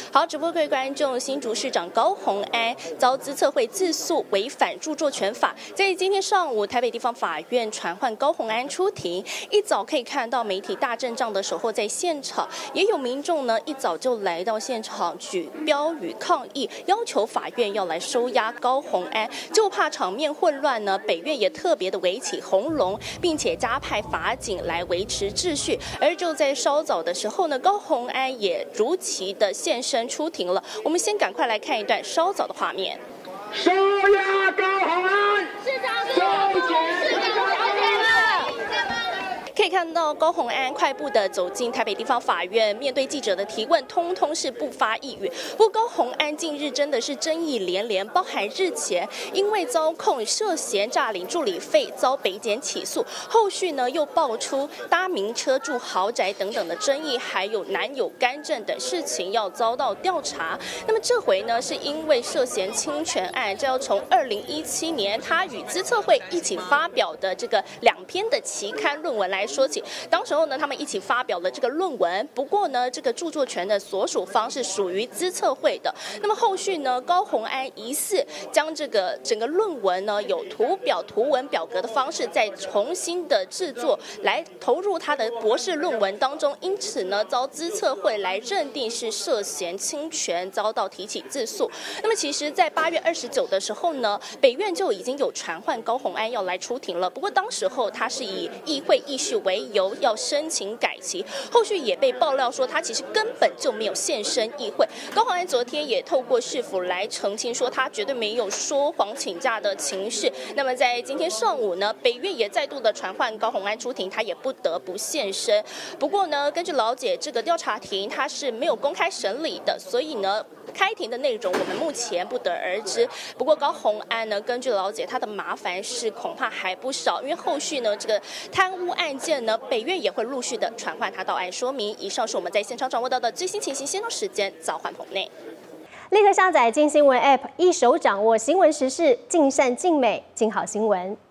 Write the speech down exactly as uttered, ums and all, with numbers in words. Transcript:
好，直播各位观众，新竹市长高虹安遭资策会自诉违反著作权法，在今天上午，台北地方法院传唤高虹安出庭。一早可以看到媒体大阵仗的守候在现场，也有民众呢一早就来到现场举标语抗议，要求法院要来收押高虹安。就怕场面混乱呢，北院也特别的围起红龙，并且加派法警来维持秩序。而就在稍早的时候呢，高虹安也如期的现身出庭了。我们先赶快来看一段稍早的画面。 收押高虹安， 市长，市长，市长小姐了。 可以看到高虹安快步的走进台北地方法院，面对记者的提问，通通是不发一语。不过高虹安近日真的是争议连连，包含日前因为遭控涉嫌诈领助理费遭北检起诉，后续呢又爆出搭名车住豪宅等等的争议，还有男友干政等事情要遭到调查。那么这回呢是因为涉嫌侵权案，这要从二零一七年他与资策会一起发表的这个两篇的期刊论文来说起。当时候呢，他们一起发表了这个论文，不过呢，这个著作权的所属方是属于资策会的。那么后续呢，高虹安疑似将这个整个论文呢，有图表、图文表格的方式再重新的制作，来投入他的博士论文当中，因此呢，遭资策会来认定是涉嫌侵权，遭到提起自诉。那么其实，在八月二十九的时候呢，北院就已经有传唤高虹安要来出庭了。不过当时候他是以议会议事为由要申请改期，后续也被爆料说他其实根本就没有现身议会。高虹安昨天也透过市府来澄清说，他绝对没有说谎请假的情势。那么在今天上午呢，北院也再度的传唤高虹安出庭，他也不得不现身。不过呢，根据了解，这个调查庭它是没有公开审理的，所以呢，开庭的内容我们目前不得而知。不过高虹安呢，根据了解，他的麻烦事恐怕还不少，因为后续呢，这个贪污案件呢，北院也会陆续的传唤他到案说明。以上是我们在现场掌握到的最新情形，现场时间早换棚内。 立刻下载镜新闻 App， 一手掌握新闻时事，尽善尽美，尽好新闻。